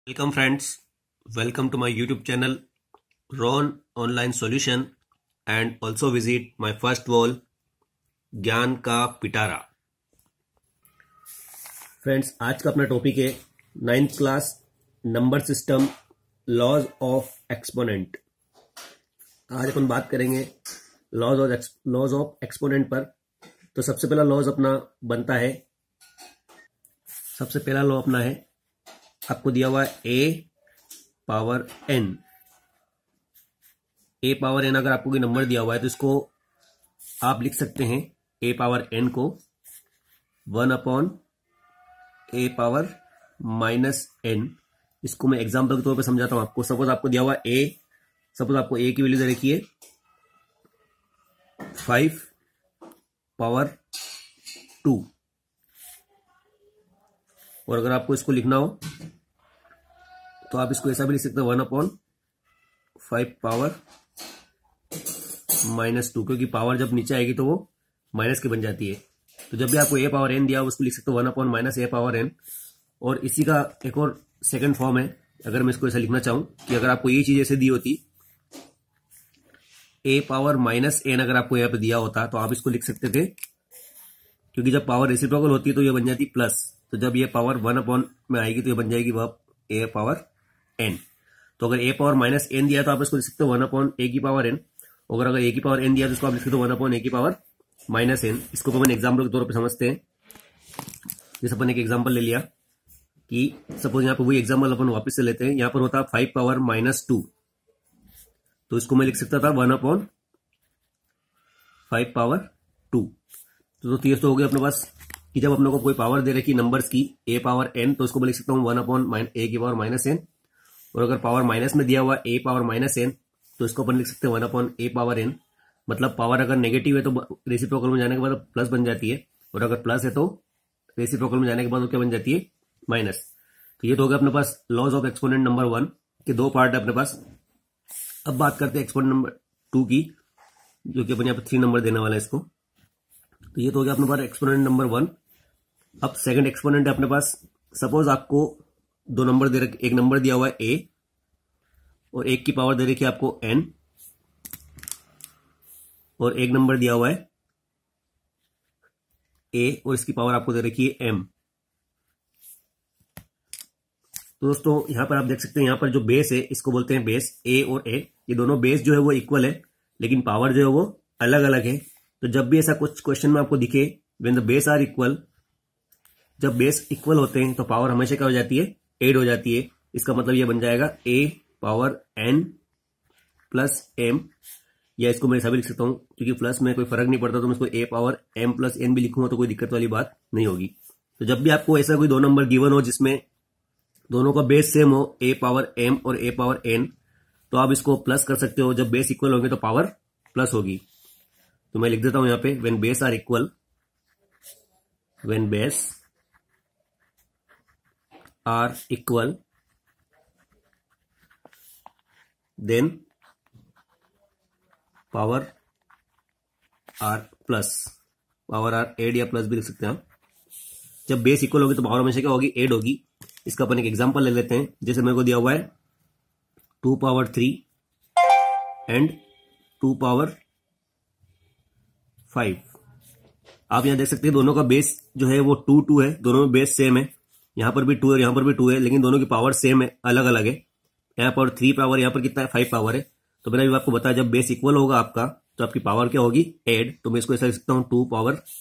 Welcome friends, welcome to my YouTube channel Ron Online Solution and also visit my first wall ज्ञान का पिटारा। Friends, आज का अपना topic है 9th class number system laws of exponent. आज अपन बात करेंगे लॉज ऑफ एक्सपोनेंट पर। तो सबसे पहला लॉज अपना बनता है, सबसे पहला लॉ अपना है, आपको दिया हुआ है a power n। a power n अगर आपको कोई नंबर दिया हुआ है तो इसको आप लिख सकते हैं a पावर n को 1/a पावर माइनस n। इसको मैं एग्जाम्पल के तौर पे समझाता हूं आपको। सपोज आपको दिया हुआ a, सपोज आपको a की वैल्यू दे रखी है 5 पावर 2, और अगर आपको इसको लिखना हो तो आप इसको ऐसा भी लिख सकते हो 1/5 पावर माइनस 2, क्योंकि पावर जब नीचे आएगी तो वो माइनस की बन जाती है। तो जब भी आपको a पावर n दिया उसको लिख सकते हो 1/-a पावर n। और इसी का एक और सेकंड फॉर्म है, अगर मैं इसको ऐसा लिखना चाहूं कि अगर आपको ये चीज ऐसे दी होती a पावर माइनस n, अगर आपको यहाँ पे दिया होता तो आप इसको लिख सकते थे, क्योंकि जब पावर रेसिप्रोकल होती है तो ये बन जाती प्लस। तो जब ये पावर 1 में आएगी तो ये बन जाएगी वह a पावर n। तो अगर a पावर माइनस n दिया तो आप इसको लिख सकते हो 1/a की पावर n, और अगर a की पावर n दिया तो इसको आप लिख सकते हो 1/a की पावर माइनस n। इसको अपन एग्जाम्पल के तौर पर समझते हैं। जैसे अपन एक एग्जाम्पल ले लिया कि सपोज यहाँ पे वही एग्जाम्पल अपन वापस से लेते हैं। यहाँ पर होता 5 पावर माइनस 2, तो इसको मैं लिख सकता था 1/5 पावर 2। तो तीस तो हो गया अपने पास कि जब अपने को कोई पावर दे रखी नंबर्स की a पावर n, तो उसको मैं लिख सकता हूँ 1/a की पावर माइनस n। और अगर पावर माइनस में दिया हुआ a पावर माइनस n, तो इसको अपन लिख सकते हैं 1/a पावर n। मतलब पावर अगर नेगेटिव है तो रेसिप्रोकल में जाने के बाद प्लस बन जाती है, और अगर प्लस है तो रेसिप्रोकल में जाने के बाद क्या बन जाती है, माइनस। तो ये तो हो गया अपने पास लॉज ऑफ एक्सपोनेंट नंबर 1 के दो पार्ट है अपने पास। अब बात करते हैं एक्सपोनेंट नंबर 2 की, जो कि अपन यहाँ पे 3 नंबर देने वाला है इसको। तो ये तो हो गया अपने पास एक्सपोनेंट नंबर 1। अब सेकंड एक्सपोनेंट है अपने पास। सपोज आपको दो नंबर दे रखे, एक नंबर दिया हुआ है a और एक की पावर दे रखी है आपको n, और एक नंबर दिया हुआ है a और इसकी पावर आपको दे रखी है m। तो दोस्तों यहां पर आप देख सकते हैं, यहां पर जो बेस है इसको बोलते हैं बेस a और a। ये दोनों बेस जो है वो इक्वल है, लेकिन पावर जो है वो अलग अलग है। तो जब भी ऐसा कुछ क्वेश्चन में आपको दिखे when the base are equal, जब बेस इक्वल होते हैं तो पावर हमेशा क्या हो जाती है, एड हो जाती है। इसका मतलब ये बन जाएगा a power n plus m, या इसको मैं ऐसा भी लिख सकता हूं क्योंकि प्लस में कोई फर्क नहीं पड़ता, तो मैं इसको a power m plus n भी लिखूंगा तो कोई दिक्कत वाली बात नहीं होगी। तो जब भी आपको ऐसा कोई दो नंबर गिवन हो जिसमें दोनों का बेस सेम हो, a पावर m और a पावर n, तो आप इसको प्लस कर सकते हो। जब बेस इक्वल होंगे तो पावर प्लस होगी। तो मैं लिख देता हूं यहाँ पे when base are equal, when base are equal then power are plus, power are add या प्लस भी लिख सकते हैं आप। जब बेस इक्वल होगी तो पावर हमेशा क्या होगी, एड होगी। इसका अपन एक एग्जांपल ले लेते हैं। जैसे मेरे को दिया हुआ है 2 पावर 3 एंड 2 पावर 5। आप यहां देख सकते हैं दोनों का बेस जो है वो 2 है, दोनों में बेस सेम है। यहां पर भी 2 है और यहां पर भी 2 है, लेकिन दोनों की पावर सेम है, अलग अलग है। यहाँ पर 3 पावर, यहाँ पर कितना है, 5 पावर है। तो मैंने अभी आपको बताया जब बेस इक्वल होगा आपका तो आपकी पावर क्या होगी, एड। तो मैं इसको ऐसा लिख सकता हूं 2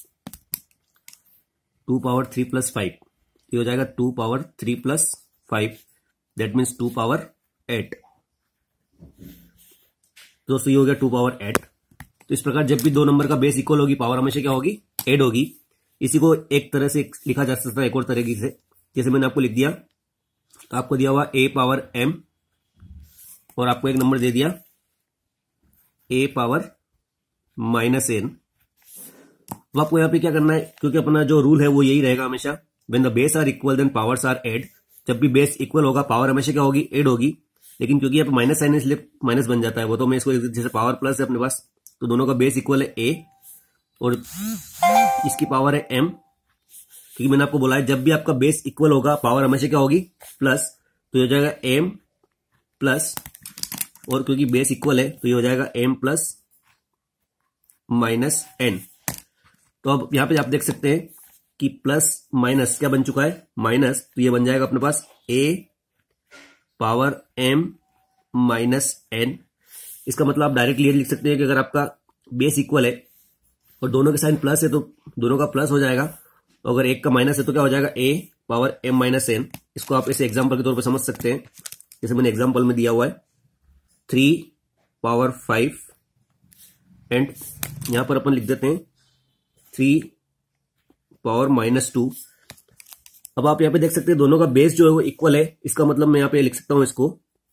पावर 3 प्लस 5, ये हो जाएगा 2 power 3 plus 5, that means 2 power 8। दोस्तों ये हो गया 2 पावर 8। तो इस प्रकार जब भी दो नंबर का बेस इक्वल होगी पावर हमेशा क्या होगी, एड होगी। इसी को एक तरह से लिखा जा सकता है एक और तरीके से। जैसे मैंने आपको लिख दिया, तो आपको दिया हुआ a पावर m और आपको एक नंबर दे दिया a पावर माइनस n। तो आपको यहाँ पे क्या करना है, क्योंकि अपना जो रूल है वो यही रहेगा हमेशा, when the base are equal then powers are add. जब भी बेस इक्वल होगा पावर हमेशा क्या होगी, एड होगी। लेकिन क्योंकि यहाँ पे माइनस साइन है इसलिए माइनस बन जाता है वो। तो मैं इसको जैसे पावर प्लस है अपने पास, तो दोनों का बेस इक्वल है a और इसकी पावर है m। क्योंकि मैंने आपको बोला है जब भी आपका बेस इक्वल होगा पावर हमेशा क्या होगी, प्लस। तो ये हो जाएगा m प्लस, और क्योंकि बेस इक्वल है तो ये हो जाएगा m प्लस माइनस n। तो अब यहां पे आप देख सकते हैं कि प्लस माइनस क्या बन चुका है, माइनस, तो ये बन जाएगा अपने पास a power m minus n। इसका मतलब आप डायरेक्टली ये लिख सकते हैं कि अगर आपका बेस इक्वल है और दोनों के साइन प्लस है तो दोनों का प्लस हो जाएगा, अगर एक का माइनस है तो क्या हो जाएगा a power m minus n। इसको आप ऐसे एग्जांपल के तौर पर समझ सकते हैं, जैसे मैंने एग्जांपल में दिया हुआ है 3 पावर 5 एंड यहां पर अपन लिख देते हैं 3 पावर माइनस 2। अब आप यहां पे देख सकते हैं दोनों का बेस जो है वो इक्वल है, इसका मतलब मैं यहां पे लिख सकता हूं इसको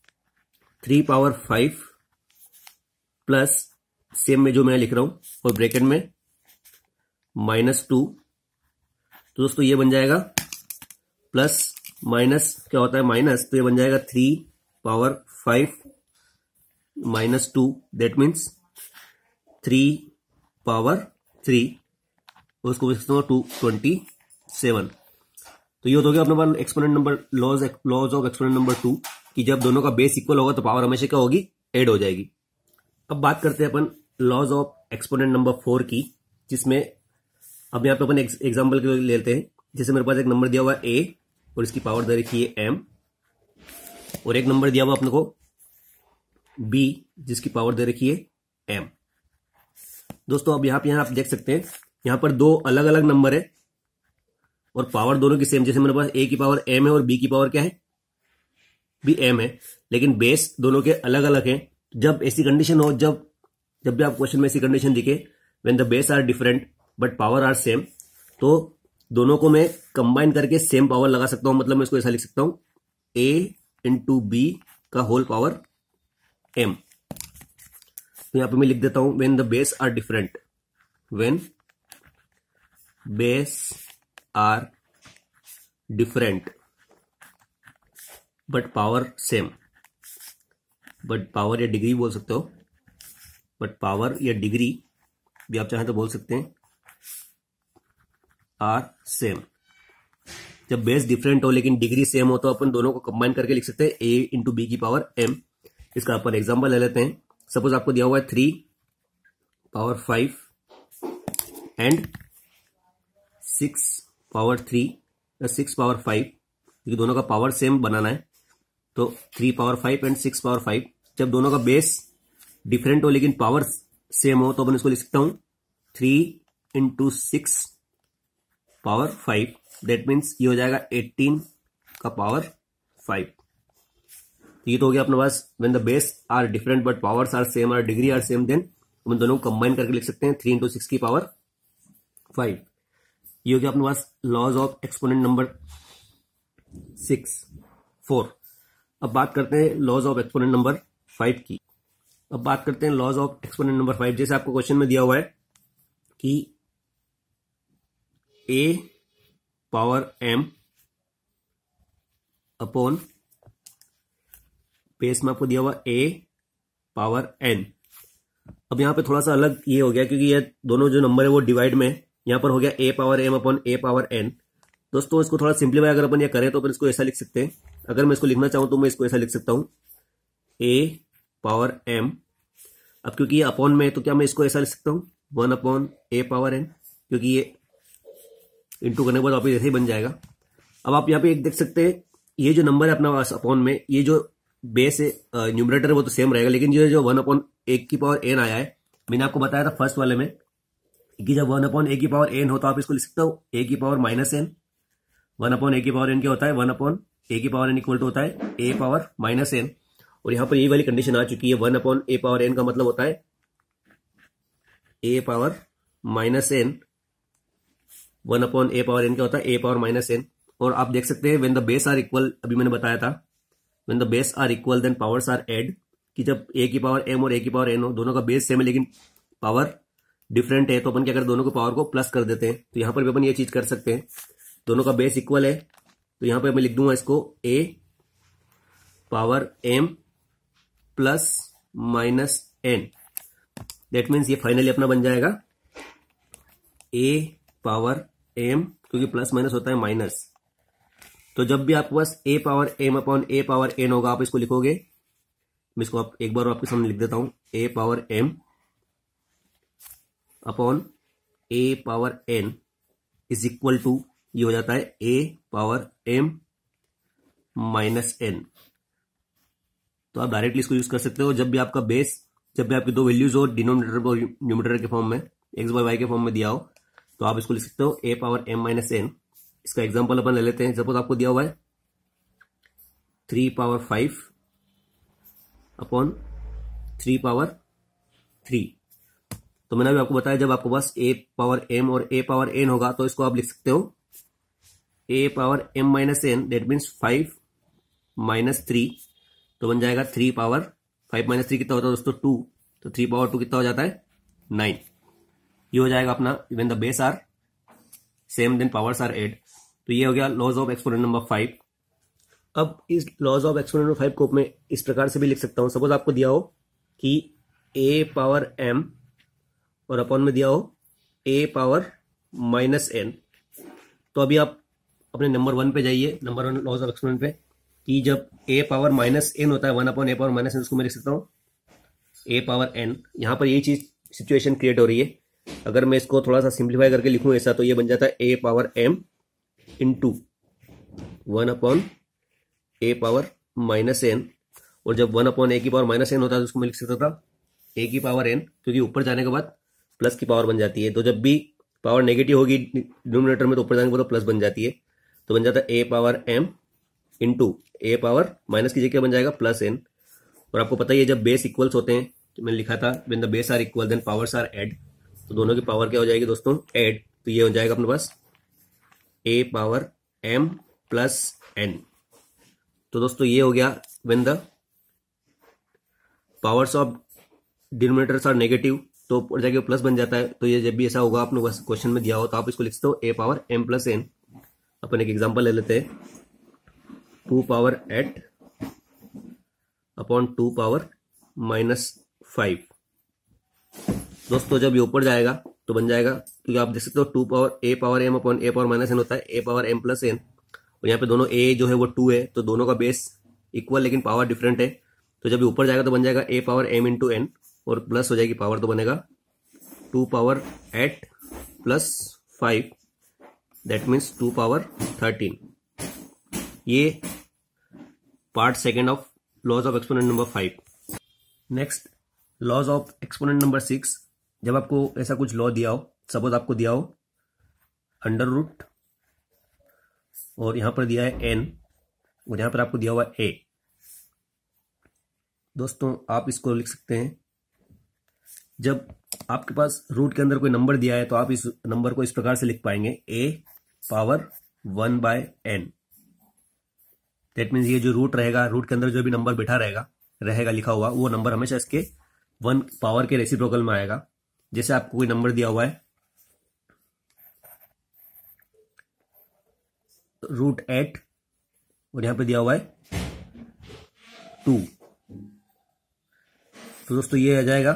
3 पावर 5 प्लस सेम में जो मैं लिख रहा हूं और ब्रैकेट में माइनस 2। तो दोस्तों ये बन जाएगा प्लस माइनस क्या होता है माइनस, तो ये बन जाएगा 3 power 5 minus 2, that means 3 power 3, उसको लिख सकता हूं 227। तो ये हो गया अपने पास exponent number laws of exponent number 2 कि जब दोनों का बेस इक्वल होगा तो पावर हमेशा क्या होगी, ऐड हो जाएगी। अब बात करते हैं अपन लॉज ऑफ एक्सपोनेंट नंबर 4 की, जिसमें अब यहाँ पे अपन एग्जांपल के लिए लेते हैं। जैसे मेरे पास एक नंबर दिया हुआ है a और इसकी पावर दे रखी है m, और एक नंबर दिया हुआ अपने को b जिसकी पावर दे रखी है m। दोस्तों अब यहाँ आप देख सकते हैं यहाँ पर दो अलग अलग नंबर है और पावर दोनों की सेम। जैसे मेरे पास a की पावर m है और b की पावर क्या है, भी m है, लेकिन बेस दोनों के अलग अलग है। जब ऐसी कंडीशन हो, जब भी आप क्वेश्चन में ऐसी कंडीशन दिखे when the base are different but power are same, तो दोनों को मैं कंबाइन करके सेम पावर लगा सकता हूं। मतलब मैं इसको ऐसा लिख सकता हूं a इंटू बी का होल पावर m। तो यहां पे मैं लिख देता हूं when the base are different, when base are different but power same, but power या डिग्री बोल सकते हो, बट पावर या डिग्री भी आप चाहें तो बोल सकते हैं, आर सेम। जब बेस डिफरेंट हो लेकिन डिग्री सेम हो तो अपन दोनों को कंबाइन करके लिख सकते हैं a इंटू बी की पावर m। इसका अपन एग्जांपल ले लेते हैं। सपोज आपको दिया हुआ है 3 पावर 5 एंड 6 पावर 3 या 6 पावर 5, क्योंकि दोनों का पावर सेम बनाना है। तो 3 पावर 5 एंड 6 पावर 5, जब दोनों का बेस डिफरेंट हो लेकिन पावर सेम हो तो अपन इसको लिख सकता हूं 3 इंटू 6 पावर 5, दैट मीन्स ये हो जाएगा 18 का पावर 5। ये तो हो गया अपने पास when the base are different but powers are same और डिग्री आर सेम, देन हम दोनों को कंबाइन करके लिख सकते हैं 3 इंटू 6 की पावर 5। ये हो गया अपने पास लॉज ऑफ एक्सपोनेंट नंबर 4। अब बात करते हैं लॉज ऑफ एक्सपोनेंट नंबर 5 की। अब बात करते हैं लॉज ऑफ एक्सपोनेंट नंबर 5। जैसे आपको क्वेश्चन में दिया हुआ है कि a power m upon base में आपको दिया हुआ a पावर n। अब यहां पे थोड़ा सा अलग ये हो गया क्योंकि ये दोनों जो नंबर है वो डिवाइड में, यहां पर हो गया a power m upon a power n। दोस्तों इसको थोड़ा सिंप्लीफाई अगर अपन ये करें तो अपन इसको ऐसा लिख सकते हैं। अगर मैं इसको लिखना चाहूं तो मैं इसको ऐसा लिख सकता हूं a पावर m। अब क्योंकि ये अपॉन में है तो क्या मैं इसको ऐसा लिख सकता हूं 1 अपॉन a पावर n, क्योंकि ये इंटू करने के बाद वापिस ऐसे ही बन जाएगा। अब आप यहाँ पे एक देख सकते हैं ये जो नंबर है अपना पास अपॉन में, ये जो बेस है न्यूमरेटर है वो तो सेम रहेगा, लेकिन ये जो 1 अपॉन a की पावर n आया है, मैंने आपको बताया था फर्स्ट वाले में कि जब 1 अपॉन a की पावर n हो तो आप इसको लिख सकते हो a की power minus n। 1 upon a की पावर n क्या होता है, 1 अपॉन a की पावर n इक्वल टू होता है a पावर माइनस n। और यहाँ पर ये वाली कंडीशन आ चुकी है 1 अपॉन a पावर n का मतलब होता है a power minus n। 1 upon a power n क्या होता है a पावर माइनस n। और आप देख सकते हैं when the base are equal, अभी मैंने बताया था when the base are equal then powers are add, कि जब a की पावर m और a की पावर n हो, दोनों का बेस सेम है लेकिन पावर डिफरेंट है, तो अपन क्या करते हैं दोनों को पावर को प्लस कर देते हैं। तो यहाँ पर भी अपन ये चीज कर सकते हैं, दोनों का बेस इक्वल है तो यहाँ पर मैं लिख दूंगा इसको a power m plus minus n। That means ये फाइनली अपना बन जाएगा a पावर m, क्योंकि प्लस माइनस होता है माइनस, तो जब भी आपके पास a power m upon a power n होगा, आप इसको लिखोगे, मैं इसको आप एक बार आपके सामने लिख देता हूं, a power m upon a power n is equal to, ये हो जाता है a power m minus n। तो आप डायरेक्टली इसको यूज कर सकते हो। जब भी आपका बेस, जब भी आपकी दो वैल्यूज हो डिनोमिनेटर और न्यूमरेटर के फॉर्म में, एक्स बाय वाई के फॉर्म में दिया हो, तो आप इसको लिख सकते हो a power m minus n। इसका एग्जांपल अपन ले लेते हैं। सपोज आपको दिया हुआ है 3 पावर 5 अपॉन 3 पावर 3। तो मैंने अभी आपको बताया जब आपके पास a पावर m और a पावर n होगा, तो इसको आप लिख सकते हो a power m minus n, that means 5 minus 3, तो बन जाएगा 3 पावर 5 माइनस 3 कितना होता है दोस्तों 2, तो 3 पावर 2 कितना हो जाता है 9। ये हो जाएगा अपना when the base are same then powers are add. तो ये हो गया लॉज ऑफ एक्सपोनेंट नंबर 5। अब इस लॉज ऑफ एक्सपोनेंट नंबर 5 को मैं इस प्रकार से भी लिख सकता हूं। सपोज आपको दिया हो कि a पावर m और अपॉन में दिया हो a पावर माइनस n। तो अभी आप अपने नंबर 1 पे जाइए, नंबर 1 लॉज ऑफ एक्सपोनेंट पे, कि जब a पावर माइनस n होता है 1 upon a power minus n, उसको मैं लिख सकता हूं a पावर n। यहां पर ये चीज सिचुएशन क्रिएट हो रही है। अगर मैं इसको थोड़ा सा सिंप्लीफाई करके लिखूं ऐसा, तो ये बन जाता है a power m into 1 upon a power minus n। और जब 1 अपॉन a की पावर माइनस n होता है तो उसको मैं लिख सकता था a की पावर n, क्योंकि ऊपर जाने के बाद प्लस की पावर बन जाती है। तो जब भी पावर नेगेटिव होगी डिनोमिनेटर में, तो ऊपर जाने के बाद तो प्लस बन जाती है, तो बन जाता है a power m into a power minus की जगह बन जाएगा प्लस n। और आपको पता ही है जब बेस इक्वल्स होते हैं, तो मैंने लिखा था when the base are equal then powers are add, तो दोनों की पावर क्या हो जाएगी दोस्तों ऐड। तो ये हो जाएगा अपने पास a power m plus n। तो दोस्तों ये हो गया when the powers of denominators are negative, तो ऊपर जाके प्लस बन जाता है। तो ये जब भी ऐसा होगा आपने क्वेश्चन में दिया हो, तो आप इसको लिख सकते हो a power m plus n। अपन एक एग्जांपल ले लेते हैं, 2 पावर 8 अपॉन 2 पावर माइनस 5। दोस्तों जब ये ऊपर जाएगा तो बन जाएगा, क्योंकि आप देख सकते हो 2 power a power m upon a power minus n होता है a power m plus n। और यहाँ पे दोनों a जो है वो 2 है, तो दोनों का बेस इक्वल लेकिन पावर डिफरेंट है। तो जब ये ऊपर जाएगा तो बन जाएगा a power m into n, और प्लस हो जाएगी पावर, तो बनेगा 2 power 8 plus 5, that means 2 power 13। ये part second of laws of exponent number 5। Next laws of exponent number 6। जब आपको ऐसा कुछ लॉ दिया हो, सपोज आपको दिया हो अंडर रूट और यहां पर दिया है n और यहां पर आपको दिया हुआ है a। दोस्तों आप इसको लिख सकते हैं, जब आपके पास रूट के अंदर कोई नंबर दिया है तो आप इस नंबर को इस प्रकार से लिख पाएंगे a power 1 by n। That means ये जो रूट रहेगा, रूट के अंदर जो भी नंबर बैठा रहेगा लिखा हुआ, वो नंबर हमेशा इसके 1 पावर के रेसिप्रोकल में आएगा। जैसे आपको कोई नंबर दिया हुआ है √8 और यहां पे दिया हुआ है 2, तो दोस्तों ये आ जाएगा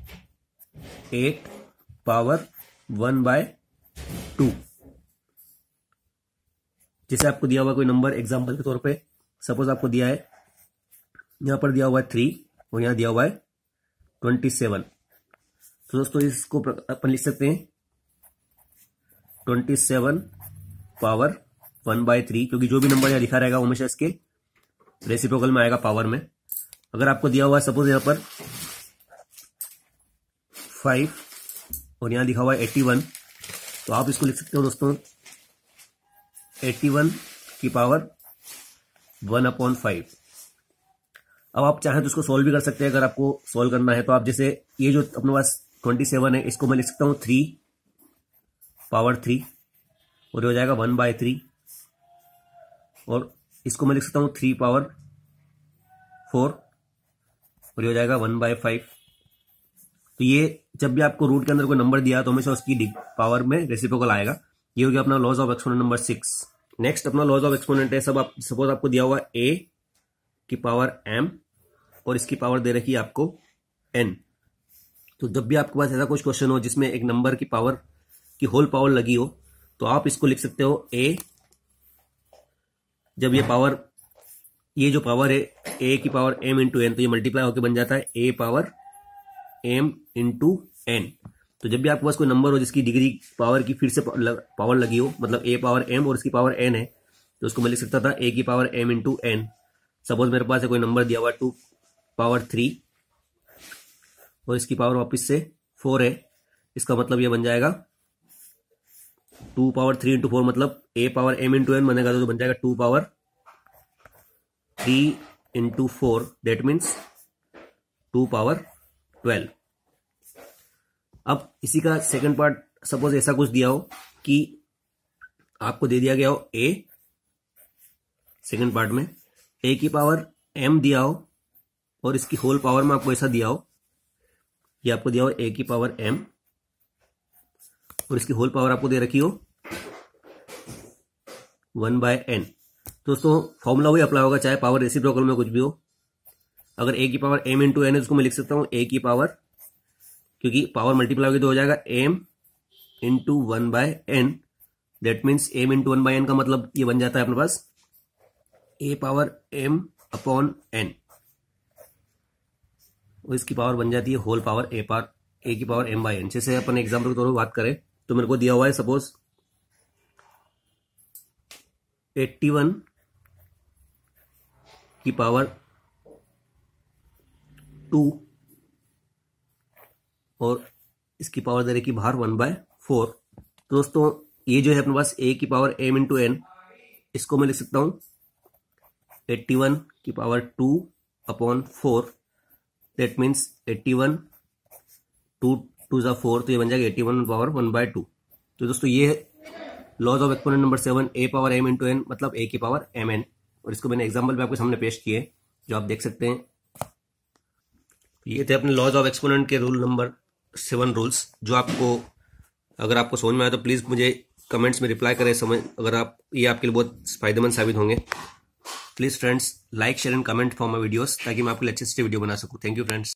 8 पावर 1 बाय 2। जैसे आपको दिया हुआ कोई नंबर, एग्जांपल के तौर पे सपोज आपको दिया है, यहां पर दिया हुआ है 3 और यहां दिया हुआ है 27। तो दोस्तों इसको अपन लिख सकते हैं 27 पावर 1 बाय 3, क्योंकि जो भी नंबर यहाँ लिखा रहेगा वो हमेशा इसके रेसिप्रोकल में आएगा पावर में। अगर आपको दिया हुआ है सपोज यहाँ पर 5 और यहाँ लिखा हुआ है 81, तो आप इसको लिख सकते हो दोस्तों 81 की पावर 1/5। अब आप चाहें तो इसको सोल्व भी कर सकते हैं। अगर आपको सोल्व करना है तो आप जैसे ये जो अपने पास 27 है, इसको मैं लिख सकता हूं 3 पावर 3 और ये हो जाएगा 1/3, और इसको मैं लिख सकता हूं 3 पावर 4 और ये हो जाएगा 1/5। तो ये जब भी आपको रूट के अंदर कोई नंबर दिया तो हमेशा उसकी पावर में रेसिप्रोकल आएगा। ये हो गया अपना laws of exponent number 6। Next अपना लॉज ऑफ एक्सपोनेंट है, सपोज आपको दिया हुआ a की पावर m और इसकी पावर दे रखी है आपको n। तो जब भी आपके पास ऐसा कुछ क्वेश्चन हो जिसमें एक नंबर की पावर की होल पावर लगी हो, तो आप इसको लिख सकते हो a जब ये जो पावर है a की पावर m इंटू एन, तो ये मल्टीप्लाई होकर बन जाता है a power m into n. तो जब भी आपके पास कोई नंबर हो जिसकी डिग्री पावर की फिर से पावर लगी हो, मतलब a पावर m और इसकी पावर n है, तो उसको मैं लिख सकता था a की power m into n. Suppose मेरे पास है कोई नंबर दिया हुआ 2 पावर 3 और इसकी पावर वापस से 4 है, इसका मतलब ये बन जाएगा 2 पावर 3 इंटू 4, मतलब a power m into n बनेगा तो बन जाएगा 2 power 3 into 4, that means 2 power 12। अब इसी का सेकंड पार्ट, सपोज ऐसा कुछ दिया हो कि आपको दे दिया गया हो a, सेकंड पार्ट में a की पावर m दिया हो और इसकी होल पावर में आपको ऐसा दिया हो, ये आपको दिया हो a की पावर m और इसकी होल पावर आपको दे रखी हो 1/n। दोस्तों फॉर्मूला वही अप्लाई होगा चाहे पावर रेसिप्रोकल में कुछ भी हो। अगर a की पावर m इंटू एन है, उसको मैं लिख सकता हूं a की पावर, क्योंकि पावर मल्टीप्लाई होगी तो हो जाएगा m into 1/n, that means m into 1/n का मतलब ये बन जाता है अपने पास a power m upon n और इसकी पावर बन जाती है होल पावर a की पावर m/n। जैसे अपन एग्जाम्पल के तौर पर बात करें तो मेरे को दिया हुआ है सपोज 81 की पावर 2 और इसकी पावर दे रखी बाहर 1/4। तो दोस्तों ये जो है अपने पास a की पावर m इंटू एन, इसको मैं लिख सकता हूं 81 की पावर 2 अपॉन 4, दैट मीन्स 81 2 2 जा 4, तो ये बन जाएगा 81 पावर 1/2। तो दोस्तों ये laws of exponent number 7, a power m into n मतलब a की पावर mn, और इसको मैंने एग्जाम्पल पे आपके सामने पेश किए जो आप देख सकते हैं। ये थे अपने लॉज ऑफ एक्सपोनेंट के रूल नंबर 7 रूल्स, जो अगर आपको समझ में आया तो प्लीज मुझे कमेंट्स में रिप्लाई करें, अगर ये आपके लिए बहुत फायदेमंद साबित होंगे। Please friends like share and comment for my videos, ताकि मैं आपके लिए अच्छे से वीडियो बना सकूं। Thank you friends.